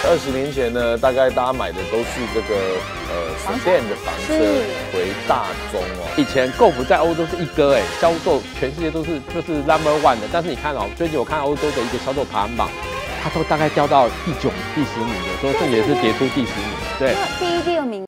20年前呢，大概大家买的都是这个sedan 的房车为大宗哦。 以前 Golf 在欧洲是一哥销售全世界都是就是 No.1 的，但是你看哦，最近我看欧洲的一个销售排行榜，它都大概掉到第9、第10名，有时候甚至也是跌出第10名。对， 第1、第2名。